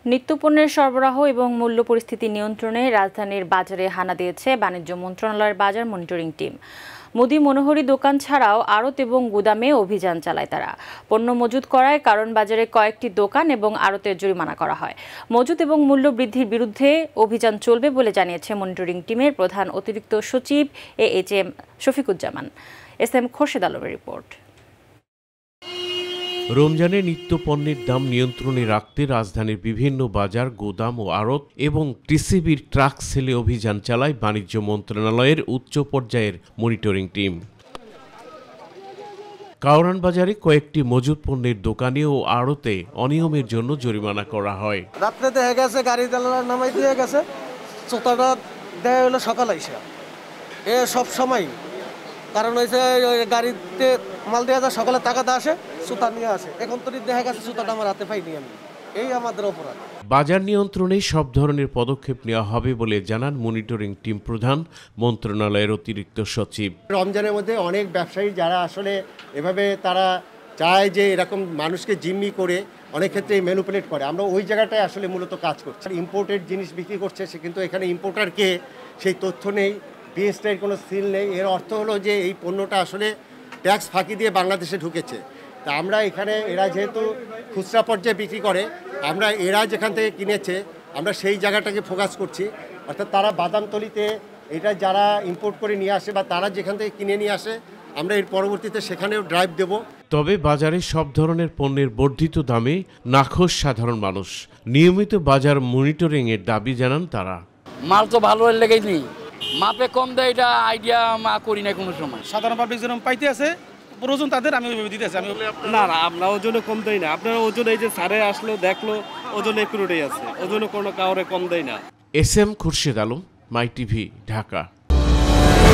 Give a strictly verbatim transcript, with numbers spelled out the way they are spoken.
নিত্যপণ্যের সরবরাহ এবং মূল্য পরিস্থিতি নিয়ন্ত্রণে রাজধানীর বাজারে হানা দিয়েছে বাণিজ্য মন্ত্রণালয়ের বাজার মনিটরিং টিম। মুদি মনোহরি দোকান ছাড়াও আড়ত এবং গুদামে অভিযান চালায় তারা। পণ্য মজুত করায় কারণ বাজারে কয়েকটি দোকান এবং আড়তের জরিমানা করা হয়। মজুত এবং মূল্য বৃদ্ধির বিরুদ্ধে অভিযান চলবে বলে জানিয়েছে মনিটরিং টিমের প্রধান অতিরিক্ত সচিব A H M Shafiquzzaman. S M Khorshed আলমের রিপোর্ট। রমজানে নিত্যপণ্যের দাম নিয়ন্ত্রণে রাখতে রাজধানীর বিভিন্ন বাজার, গোদাম ও আড়ত এবং টিসিবির ট্রাক সেলে অভিযান চালায় বাণিজ্য মন্ত্রণালয়ের উচ্চ পর্যায়ের মনিটরিং টিম। কাওরান বাজারে কয়েকটি মজুত পণ্যের দোকানে ও আড়তে অনিয়মের জন্য জরিমানা করা হয়। রাত্রে দেখা গেছে গাড়ি চালানোর নামাই দিয়ে গেছে, চোতাটা দেয় হলো সকাল আইসা। এ সব সময় কারণ হয়েছে গাড়িতে মাল দেওয়া যায়, সকালে টাকাটা আসে, সুতা নিয়ে আসে। এখন তো দেখা গেছে সুতাটা আমার হাতে পাইনি আমি, এই আমাদের অপরাধ। বাজার নিয়ন্ত্রণে সব ধরনের পদক্ষেপ নেওয়া হবে বলে জানান মনিটরিং টিম প্রধান মন্ত্রণালয়ের অতিরিক্ত সচিব। রমজানের মধ্যে অনেক ব্যবসায়ী যারা আসলে এভাবে তারা চায় যে এরকম মানুষকে জিম্মি করে অনেক ক্ষেত্রে ম্যানিপুলেট করে, আমরা ওই জায়গাটায় আসলে মূলত কাজ করছি। ইম্পোর্টেড জিনিস বিক্রি করছে, সে কিন্তু এখানে ইম্পোর্টারকে সেই তথ্য নেই, বিএসটিআইয়ের কোনো সিল নেই। এর অর্থ হলো যে এই পণ্যটা আসলে ট্যাক্স ফাঁকি দিয়ে বাংলাদেশে ঢুকেছে। তা আমরা এখানে এরা যেহেতু খুচরা পর্যায়ে বিক্রি করে, আমরা এরা যেখান থেকে কিনেছে আমরা সেই জায়গাটাকে ফোকাস করছি। অর্থাৎ তারা বাদামতলিতে এটা যারা ইম্পোর্ট করে নিয়ে আসে বা তারা যেখান থেকে কিনে নিয়ে আসে, আমরা এর পরবর্তীতে সেখানেও ড্রাইভ দেব। তবে বাজারে সব ধরনের পণ্যের বর্ধিত দামে নাখোশ সাধারণ মানুষ। নিয়মিত বাজার মনিটরিং এর দাবি জানান তারা। মাল তো ভালো লেগেই নেই, মাপে কম দেয়, এটা আইডিয়া মা করি না কোনো সময়। সাধারণ পাবলিক যেরকম পাইতে আছে প্রয়োজন তাদের আমি ওইভাবে দিতেছি। আমি না না আমরা ওজনে কম দেই না, আপনার ওজন এই যে সারে আসলো দেখলো ওজন একুরেটই আছে, ওজনে কোনো কাউরে কম দেয় না। S M Khorshed Alam, my TV, Dhaka.